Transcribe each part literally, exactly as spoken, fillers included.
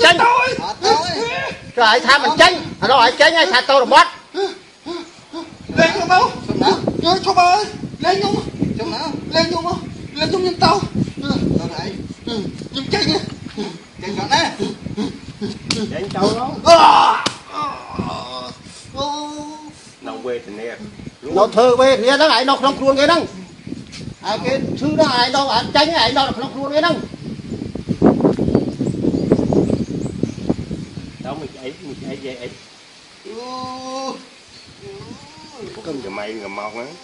chanh trời ai tha mình chanh nó ai chanh ai tha tao là bót lên không đâu nhớ cho bà ơi lên nhung trong nào lên nhung không lên nhung nhân tao tao này nhung chanh nha chanh chọn nè chanh trâu đó nó quê thì nè nó thơ quê thì nó ai nó không luôn cái năng ai cái thứ đó ai đâu ai chanh ai đâu không luôn cái năng đó mình ấy mình ấy vậy ấy cầm cho mày ngầm mọc á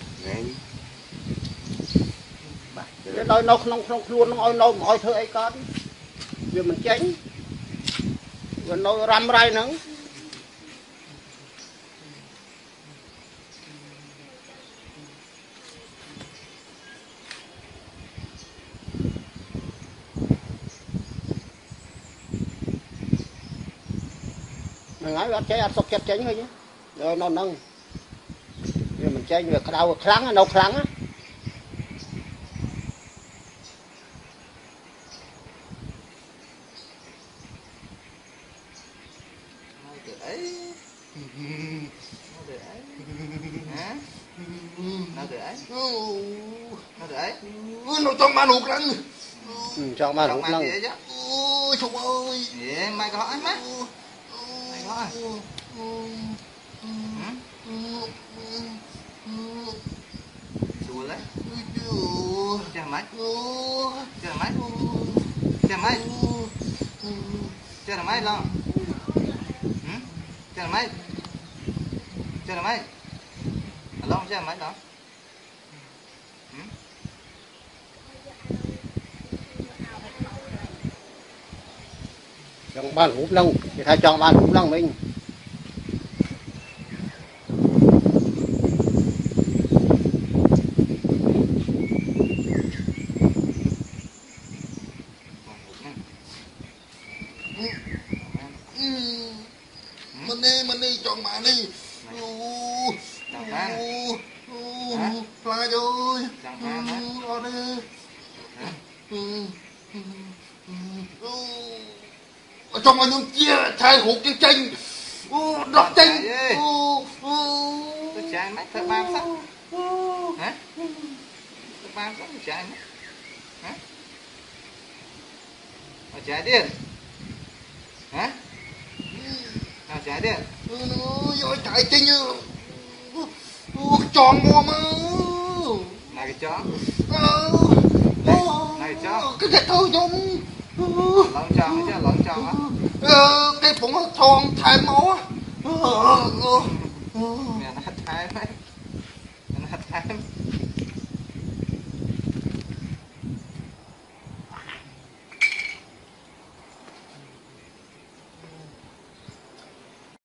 cái nói nó không không luôn nó nó mọi thứ ấy con giờ mình tránh rồi nó ram rai nữa mình nói bắt cháy ăn sọc chặt tránh thôi nhé rồi nó nâng giờ mình tránh việc đau kháng nó kháng á nó trong ma nụt lắm trong ma nụt lắm ôi trời ơi mày có hỏi má mày có hỏi chùa lấy chà máy chà máy chà máy chà máy lo chà máy chà máy lo chà máy đó trong ban hút lông thì thay trong ban hút lông mình mình đi mình đi chọn bạn đi fly ơi ở đây ở trong anh chia thay hụt cái chanh đọc chanh tôi chạy mắt thật ban sắc hả thật ban sắc tôi chạy mắt hả ở chạy đi hả nào chạy đi rồi chạy chanh tròn mua mà này cái chó này chó cái cái thôi giống lợn tròn chứ lợn tròn á cái bụng thon thay máu á